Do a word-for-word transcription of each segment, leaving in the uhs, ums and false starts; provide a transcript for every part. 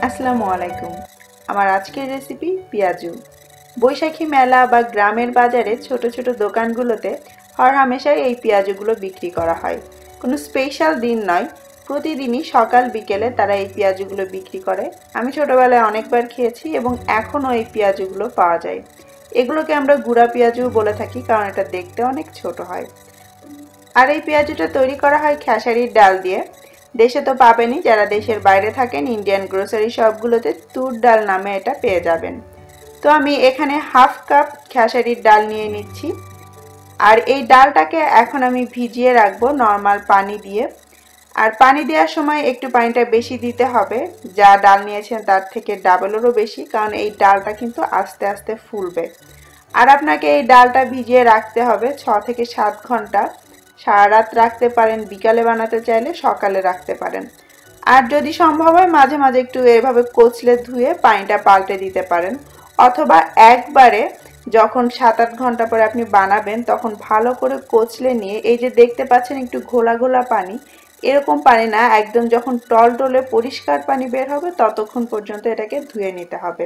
আসসালামু আলাইকুম। আমার আজকের রেসিপি পেঁয়াজু। বৈশাখী মেলা বা গ্রামের বাজারে ছোট ছোট দোকানগুলোতে হরহামেশাই এই পেঁয়াজুগুলো বিক্রি করা হয়। কোনো স্পেশাল দিন নয়, প্রতিদিনই সকাল বিকেলে তারা এই পেঁয়াজুগুলো বিক্রি করে। আমি ছোটবেলায় অনেকবার খেয়েছি এবং এখনও এই পেঁয়াজুগুলো পাওয়া যায়। এগুলোকে আমরা গুঁড়া পেঁয়াজু বলে থাকি, কারণ এটা দেখতে অনেক ছোট হয়। আর এই পেঁয়াজুটা তৈরি করা হয় খেসারির ডাল দিয়ে। দেশে তো পাবেনই, যারা দেশের বাইরে থাকেন ইন্ডিয়ান গ্রোসারি শপগুলোতে তুর ডাল নামে এটা পেয়ে যাবেন। তো আমি এখানে হাফ কাপ খেসারির ডাল নিয়ে নিচ্ছি। আর এই ডালটাকে এখন আমি ভিজিয়ে রাখবো নর্মাল পানি দিয়ে। আর পানি দেওয়ার সময় একটু পানিটা বেশি দিতে হবে, যা ডাল নিয়েছেন তার থেকে ডাবলেরও বেশি, কারণ এই ডালটা কিন্তু আস্তে আস্তে ফুলবে। আর আপনাকে এই ডালটা ভিজিয়ে রাখতে হবে ছ থেকে সাত ঘন্টা। সারা রাত রাখতে পারেন, বিকালে বানাতে চাইলে সকালে রাখতে পারেন। আর যদি সম্ভব হয় মাঝে মাঝে একটু এভাবে কচলে ধুয়ে পানিটা পাল্টে দিতে পারেন, অথবা একবারে যখন সাত আট ঘন্টা পরে আপনি বানাবেন তখন ভালো করে কচলে নিয়ে, এই যে দেখতে পাচ্ছেন একটু ঘোলা ঘোলা পানি, এরকম পানি না, একদম যখন টলটলে পরিষ্কার পানি বের হবে ততক্ষণ পর্যন্ত এটাকে ধুয়ে নিতে হবে।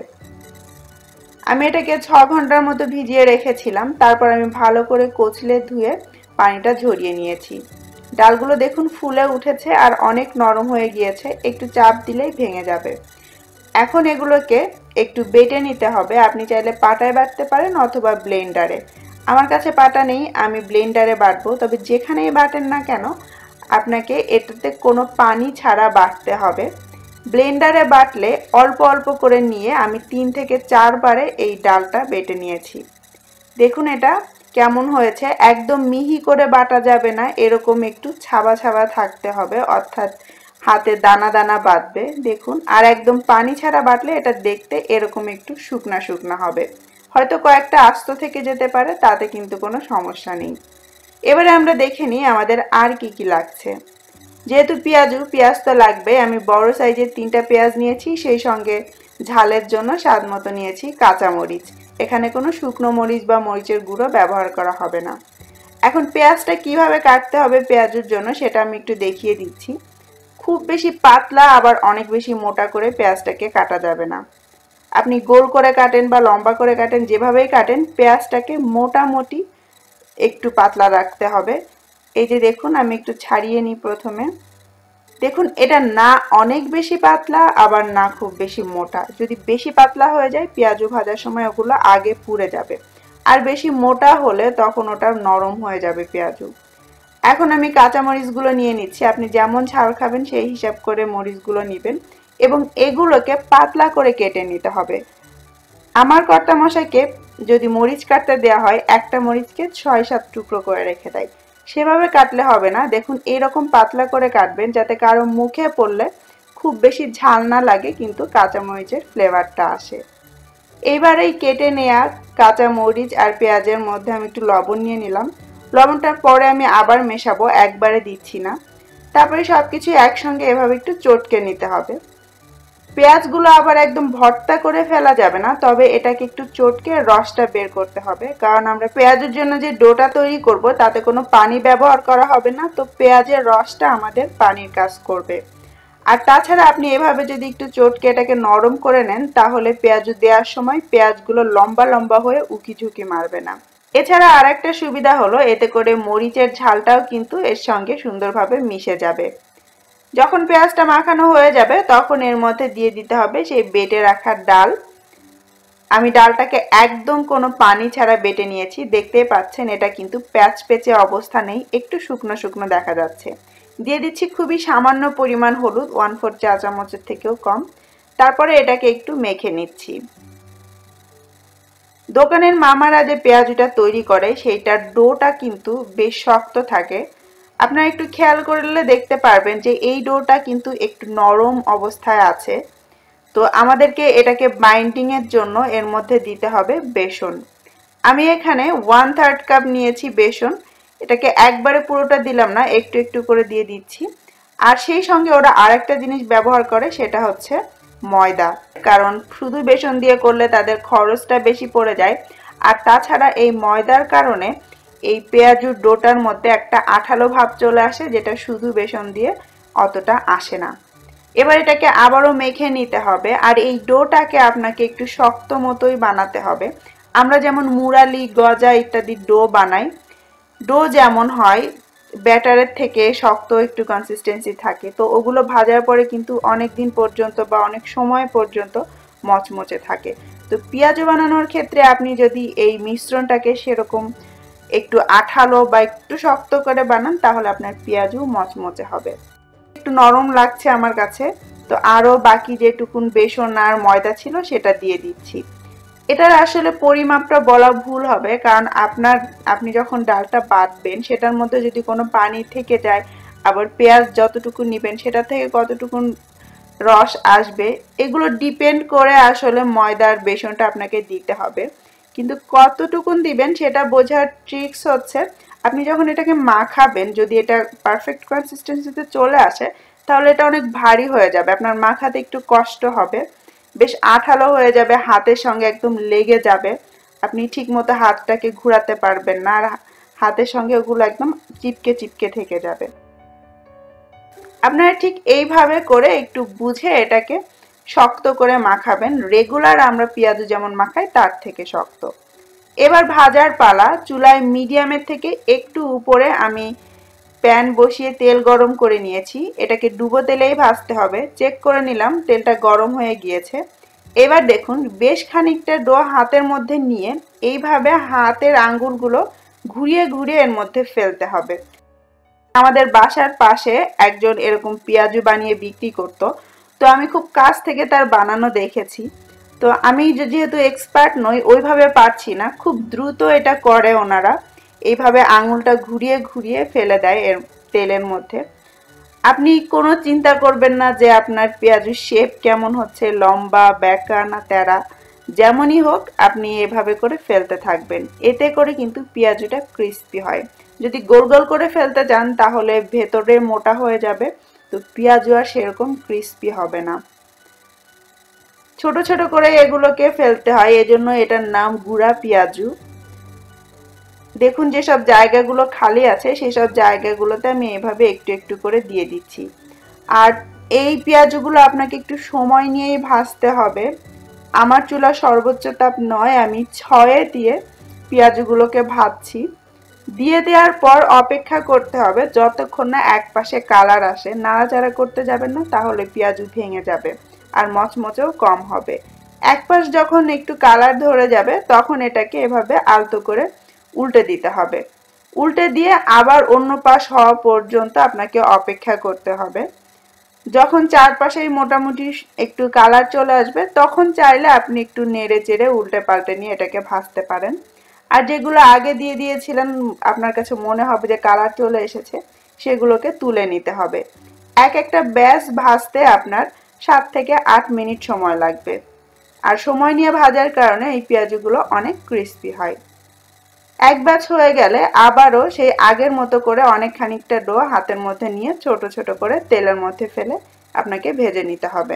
আমি এটাকে ছ ঘন্টার মতো ভিজিয়ে রেখেছিলাম, তারপর আমি ভালো করে কচলে ধুয়ে পানিটা ঝরিয়ে নিয়েছি। ডালগুলো দেখুন ফুলে উঠেছে আর অনেক নরম হয়ে গিয়েছে, একটু চাপ দিলেই ভেঙে যাবে। এখন এগুলোকে একটু বেটে নিতে হবে। আপনি চাইলে পাটায় বাটতে পারেন অথবা ব্লেন্ডারে। আমার কাছে পাটা নেই, আমি ব্লেন্ডারে বাটবো। তবে যেখানেই বাটেন না কেন আপনাকে এটাতে কোনো পানি ছাড়া বাটতে হবে। ব্লেন্ডারে বাটলে অল্প অল্প করে নিয়ে আমি তিন থেকে চারবারে এই ডালটা বেটে নিয়েছি। দেখুন এটা কেমন হয়েছে, একদম মিহি করে বাটা যাবে না, এরকম একটু ছাবা ছাবা থাকতে হবে, অর্থাৎ হাতে দানা দানা বাঁধবে দেখুন। আর একদম পানি ছাড়া বাটলে এটা দেখতে এরকম একটু শুকনা শুকনা হবে, হয়তো কয়েকটা আস্ত থেকে যেতে পারে, তাতে কিন্তু কোনো সমস্যা নেই। এবারে আমরা দেখে নিই আমাদের আর কি কি লাগছে। যেহেতু পেঁয়াজু, পেঁয়াজ তো লাগবে। আমি বড় সাইজের তিনটা পেঁয়াজ নিয়েছি, সেই সঙ্গে ঝালের জন্য স্বাদ মতো নিয়েছি কাঁচা মরিচ। এখানে কোনো শুকনো মরিচ বা মরিচের গুঁড়ো ব্যবহার করা হবে না। এখন পেঁয়াজটা কিভাবে কাটতে হবে পেঁয়াজুর জন্য সেটা আমি একটু দেখিয়ে দিচ্ছি। খুব বেশি পাতলা আবার অনেক বেশি মোটা করে পেঁয়াজটাকে কাটা যাবে না। আপনি গোল করে কাটেন বা লম্বা করে কাটেন, যেভাবেই কাটেন পেঁয়াজটাকে মোটামুটি একটু পাতলা রাখতে হবে। এই যে দেখুন আমি একটু ছাড়িয়ে নিই প্রথমে। দেখুন এটা না অনেক বেশি পাতলা আবার না খুব বেশি মোটা। যদি বেশি পাতলা হয়ে যায় পেঁয়াজু ভাজার সময় ওগুলো আগে পুড়ে যাবে, আর বেশি মোটা হলে তখন ওটা নরম হয়ে যাবে পেঁয়াজু। এখন আমি কাঁচা মরিচগুলো নিয়ে নিচ্ছি। আপনি যেমন ঝাল খাবেন সেই হিসাব করে মরিচগুলো নেবেন এবং এগুলোকে পাতলা করে কেটে নিতে হবে। আমার কর্তামশাইকে যদি মরিচ কাটতে দেওয়া হয় একটা মরিচকে ছয় সাত টুকরো করে রেখে দেয়। সেভাবে কাটলে হবে না, দেখুন এরকম পাতলা করে কাটবেন যাতে কারো মুখে পড়লে খুব বেশি ঝাল না লাগে, কিন্তু কাঁচা মরিচের ফ্লেভারটা আসে। এইবার এই কেটে নেওয়া কাঁচা মরিচ আর পেঁয়াজের মধ্যে আমি একটু লবণ নিয়ে নিলাম। লবণটার পরে আমি আবার মেশাবো, একবারে দিচ্ছি না। তারপরে সবকিছু একসঙ্গে এভাবে একটু চটকে নিতে হবে। পেঁয়াজগুলো আবার একদম ভর্তা করে ফেলা যাবে না, তবে এটাকে একটু চটকে রসটা বের করতে হবে, কারণ আমরা পেঁয়াজের জন্য যে ডোটা তৈরি করব তাতে কোনো পানি ব্যবহার করা হবে না, তো পেঁয়াজের রসটা আমাদের পানির কাজ করবে। আর তাছাড়া আপনি এভাবে যদি একটু চটকে এটাকে নরম করে নেন তাহলে পেঁয়াজু দেওয়ার সময় পেঁয়াজগুলো লম্বা লম্বা হয়ে উকি ঝুঁকি মারবে না। এছাড়া আর একটা সুবিধা হলো এতে করে মরিচের ঝালটাও কিন্তু এর সঙ্গে সুন্দরভাবে মিশে যাবে। যখন পেঁয়াজটা মাখানো হয়ে যাবে তখন এর মধ্যে দিয়ে দিতে হবে সেই বেটে রাখা ডাল। আমি ডালটাকে একদম কোনো পানি ছাড়া বেটে নিয়েছি, দেখতেই পাচ্ছেন এটা কিন্তু প্যাচ পেঁচে অবস্থা নেই, একটু শুকনো শুকনো দেখা যাচ্ছে। দিয়ে দিচ্ছি খুবই সামান্য পরিমাণ হলুদ, ওয়ান ফোর চা চামচের থেকেও কম। তারপরে এটাকে একটু মেখে নিচ্ছি। দোকানের মামারা যে পেঁয়াজুটা তৈরি করে সেইটার ডোটা কিন্তু বেশ শক্ত থাকে। আপনারা একটু খেয়াল করলে দেখতে পারবেন যে এই ডোটা কিন্তু একটু নরম অবস্থায় আছে। তো আমাদেরকে এটাকে বাইন্ডিং এর জন্য এর মধ্যে দিতে হবে বেসন। আমি এখানে ওয়ান থার্ড কাপ নিয়েছি বেসন। এটাকে একবারে পুরোটা দিলাম না, একটু একটু করে দিয়ে দিচ্ছি। আর সেই সঙ্গে ওরা আরেকটা জিনিস ব্যবহার করে, সেটা হচ্ছে ময়দা, কারণ শুধু বেসন দিয়ে করলে তাদের খরচটা বেশি পড়ে যায়। আর তাছাড়া এই ময়দার কারণে এই পেঁয়াজুর ডোটার মধ্যে একটা আঠালো ভাব চলে আসে, যেটা শুধু বেসন দিয়ে অতটা আসে না। এবার এটাকে আবারও মেখে নিতে হবে, আর এই ডোটাকে আপনাকে একটু শক্ত মতোই বানাতে হবে। আমরা যেমন মুরালি, গজা ইত্যাদি ডো বানাই, ডো যেমন হয় ব্যাটারের থেকে শক্ত একটু কনসিস্টেন্সি থাকে, তো ওগুলো ভাজার পরে কিন্তু অনেক দিন পর্যন্ত বা অনেক সময় পর্যন্ত মচমচে থাকে। তো পেঁয়াজু বানানোর ক্ষেত্রে আপনি যদি এই মিশ্রণটাকে সেরকম একটু আঠালো বা একটু শক্ত করে বানান তাহলে আপনার পেঁয়াজু মচমচে হবে। একটু নরম লাগছে আমার কাছে, তো আরও বাকি যেটুকুন বেসন আর ময়দা ছিল সেটা দিয়ে দিচ্ছি। এটার আসলে পরিমাপটা বলা ভুল হবে, কারণ আপনার আপনি যখন ডালটা বাটবেন সেটার মধ্যে যদি কোনো পানি থেকে যায়, আবার পেঁয়াজ যতটুকু নেবেন সেটা থেকে কতটুকুন রস আসবে, এগুলো ডিপেন্ড করে আসলে ময়দার বেসনটা আপনাকে দিতে হবে। কিন্তু কতটুকুন দিবেন সেটা বোঝার ট্রিক্স হচ্ছে আপনি যখন এটাকে মাখাবেন, যদি এটা পারফেক্ট কনসিস্টেন্সিতে চলে আসে তাহলে এটা অনেক ভারী হয়ে যাবে, আপনার মাখাতে একটু কষ্ট হবে, বেশ আঠালো হয়ে যাবে, হাতের সঙ্গে একদম লেগে যাবে, আপনি ঠিক মতো হাতটাকে ঘোরাতে পারবেন না, আর হাতের সঙ্গে ওগুলো একদম চিপকে চিপকে থেকে যাবে। আপনারা ঠিক এইভাবে করে একটু বুঝে এটাকে শক্ত করে মাখাবেন, রেগুলার আমরা পেঁয়াজু যেমন মাখাই তার থেকে শক্ত। এবার ভাজার পালা। চুলায় মিডিয়ামের থেকে একটু উপরে আমি প্যান বসিয়ে তেল গরম করে নিয়েছি, এটাকে ডুবো তেলেই ভাজতে হবে। চেক করে নিলাম তেলটা গরম হয়ে গিয়েছে। এবার দেখুন বেশ খানিকটা ডো হাতের মধ্যে নিয়ে এইভাবে হাতের আঙ্গুলগুলো ঘুরিয়ে ঘুরিয়ে এর মধ্যে ফেলতে হবে। আমাদের বাসার পাশে একজন এরকম পেঁয়াজু বানিয়ে বিক্রি করতো, তো আমি খুব কাছ থেকে তার বানানো দেখেছি। তো আমি যেহেতু এক্সপার্ট নই ওইভাবে পারছি না, খুব দ্রুত এটা করে ওনারা, এইভাবে আঙুলটা ঘুরিয়ে ঘুরিয়ে ফেলে দেয় এর তেলের মধ্যে। আপনি কোনো চিন্তা করবেন না যে আপনার পেঁয়াজুর শেপ কেমন হচ্ছে, লম্বা, বেঁকা না তেরা, যেমনই হোক আপনি এভাবে করে ফেলতে থাকবেন, এতে করে কিন্তু পেঁয়াজুটা ক্রিস্পি হয়। যদি গোল গোল করে ফেলতে চান তাহলে ভেতরে মোটা হয়ে যাবে, তো পেঁয়াজু আর সেরকম ক্রিস্পি হবে না। ছোট ছোট করে এগুলোকে ফেলতে হয়, এজন্য এটার নাম গুঁড়া পেঁয়াজু। দেখুন যেসব জায়গাগুলো খালি আছে সেসব জায়গাগুলোতে আমি এভাবে একটু একটু করে দিয়ে দিচ্ছি। আর এই পেঁয়াজগুলো আপনাকে একটু সময় নিয়েই ভাজতে হবে। আমার চুলা সর্বোচ্চ তাপ নয়, আমি ছয়ে দিয়ে পেঁয়াজগুলোকে ভাজছি। দিয়ে দেওয়ার পর অপেক্ষা করতে হবে যতক্ষণ না এক পাশে কালার আসে, নাড়াচাড়া করতে যাবেন না তাহলে পেঁয়াজু ভেঙে যাবে আর মচমচেও কম হবে। এক পাশ যখন একটু কালার ধরে যাবে তখন এটাকে এভাবে আলতো করে উল্টে দিতে হবে। উল্টে দিয়ে আবার অন্য পাশ হওয়া পর্যন্ত আপনাকে অপেক্ষা করতে হবে। যখন চারপাশেই মোটামুটি একটু কালার চলে আসবে তখন চাইলে আপনি একটু নেড়ে চেড়ে উল্টে পাল্টে নিয়ে এটাকে ভাজতে পারেন। আর যেগুলো আগে দিয়ে দিয়েছিলেন আপনার কাছে মনে হবে যে কালার চলে এসেছে, সেগুলোকে তুলে নিতে হবে। এক একটা ব্যাচ ভাজতে আপনার সাত থেকে আট মিনিট সময় লাগবে, আর সময় নিয়ে ভাজার কারণে এই পেঁয়াজগুলো অনেক ক্রিস্পি হয়। এক ব্যাচ হয়ে গেলে আবারও সেই আগের মতো করে অনেক খানিকটা ডো হাতের মধ্যে নিয়ে ছোট ছোট করে তেলের মধ্যে ফেলে আপনাকে ভেজে নিতে হবে।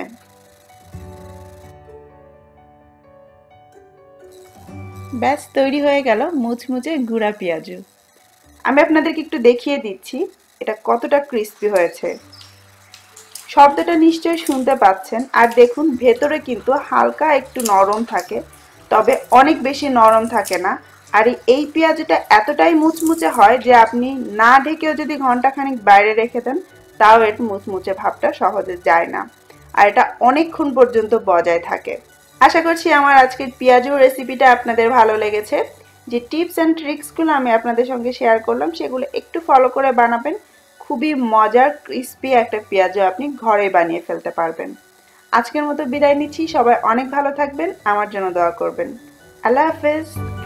ব্যাস তৈরি হয়ে গেল মুচমুচে গুঁড়া পেঁয়াজু। আমি আপনাদেরকে একটু দেখিয়ে দিচ্ছি এটা কতটা ক্রিস্পি হয়েছে। শব্দটা নিশ্চয়ই শুনতে পাচ্ছেন, আর দেখুন ভেতরে কিন্তু হালকা একটু নরম থাকে, তবে অনেক বেশি নরম থাকে না। আর এই পেঁয়াজটা এতটাই মুচমুচে হয় যে আপনি না ঢেকেও যদি ঘন্টাখানিক বাইরে রেখে দেন তাও এর মুচমুচে ভাবটা সহজে যায় না, আর এটা অনেকক্ষণ পর্যন্ত বজায় থাকে। আশা করছি আমার আজকের পেঁয়াজুর রেসিপিটা আপনাদের ভালো লেগেছে। যে টিপস অ্যান্ড ট্রিক্সগুলো আমি আপনাদের সঙ্গে শেয়ার করলাম সেগুলো একটু ফলো করে বানাবেন, খুবই মজার ক্রিস্পি একটা পেঁয়াজু আপনি ঘরে বানিয়ে ফেলতে পারবেন। আজকের মতো বিদায় নিচ্ছি, সবাই অনেক ভালো থাকবেন, আমার জন্য দোয়া করবেন। আল্লাহ হাফেজ।